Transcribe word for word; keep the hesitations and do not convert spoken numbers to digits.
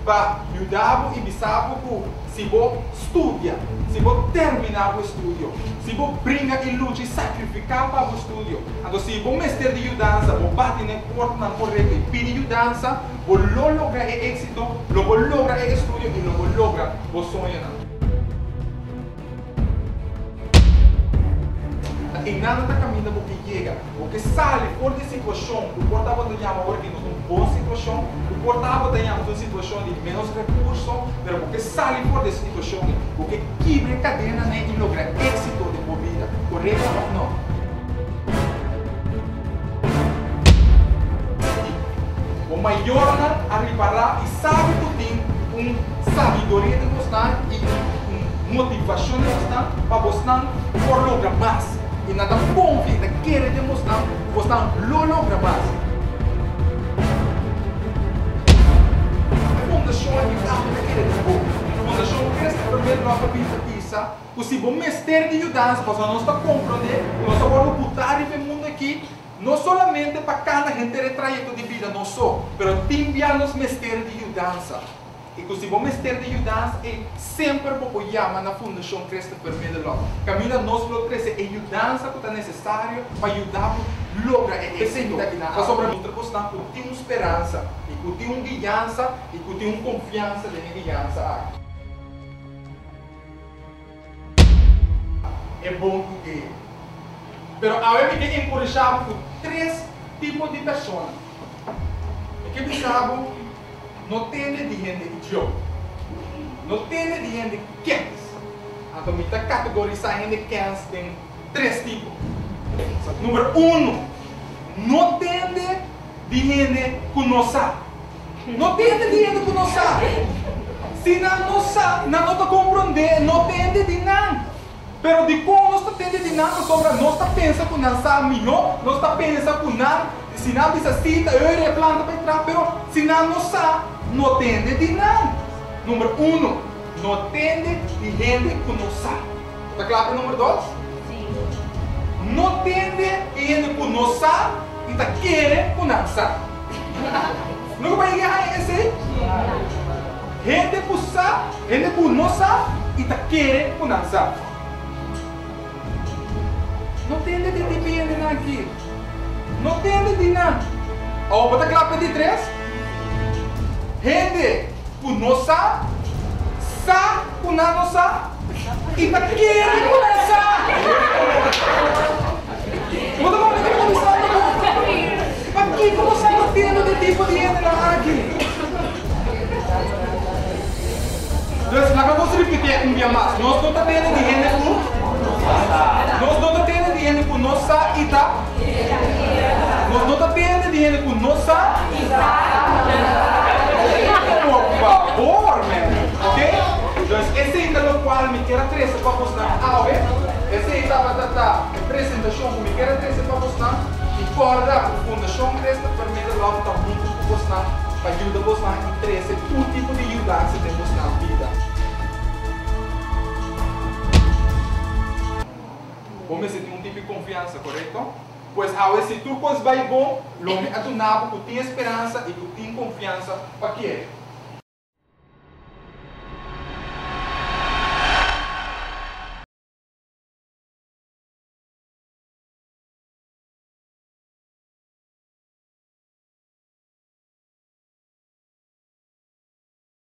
para ajudar e bisabo se você estuda, se você terminar o estudo, se você brinca e luta e sacrificar para o estudo. Então, se você mestre de ajudança, você bate na porta na correta e pede ajudança, você logra o êxito, você logra o estudo e você logra o sonho. E nada está caminhando porque chega, porque sai fora de situação, o portava de chamar agora que não é uma boa situação, o portava de chamar uma situação de menos recursos, mas porque sai fora de situação, porque quebra a cadeia né, e logra êxito de sua vida, correto ou não? O maior arribará e sabe que tem uma sabedoria de você e uma motivação de você para você por lograr mais. E nada bom que ainda quer demonstrar que você não logra mais. A fundação é que não quer desenvolver. A fundação quer se primeiro nova vida pisa. O se bom mestre de ajudança, para nós está compreender, nós vamos botar no mundo aqui, não somente para cada gente ter trajeto de vida, não só, mas também nos mestre de ajudança. E que se bom mestre de ajudança é sempre o que chama na Fundação Cristo Vermelho lá. Caminha nós para crescer a ajudança que é necessário para ajudar a lograr êxito. Mas sobre a outra questão, que tem uma esperança, e que tem uma guiança, e que tem uma confiança na guiança. É bom que é. Mas agora que é encorajado por três tipos de pessoas. E que pensamos não tem de gente idiota. Não tem de gente quente. Então, me está categorizando gente quente tem três tipos. Número um, não tem de gente que não sabe. Não tem de gente que não sabe. Se não sabe, não está compreendendo, não tem de nada. Mas de como nós está tendo de nada sobre nós está pensando que não sabe melhor, nós está pensando que não, se não precisa cita, eu é planta para entrar, mas se não não sabe, não tem de nada. Número um, não tem de gente que não sabe. Está claro para o número dois? Sim. Não tem de gente que não sabe e está querendo que não sabe. Nunca vai ganhar esse aí? Gente que sabe, gente que não sabe e está querendo que não sabe. Não tem de depender aqui. Não tem de nada. Ó, bota aquela de três. Gente que não sabe, sabe que não sabe e está querendo começar. Bota a mão aqui para começar. Aqui, como você não tem de tipo de gente aqui? Então, nós vamos repetir um dia mais. Nós não estamos tendo de gente que nós não estamos tendo de gente que não sabe e está. Nós não estamos tendo de gente que não sabe e está. Por favor, man. Ok? Então, esse é o qual me quero trazer para mostrar. Ah, ok? Esse é a apresentação que me quero trazer para mostrar. E fora a Fundação Cristo Vermelho lá está muito para mostrar. Para ajudar você a trazer todo tipo de ajuda que você tem na vida. Vamos ter um tipo de confiança, correto? Pois, agora, se tu coisa vai bom, lo me atunabo que tem esperança e que tem confiança, para quê?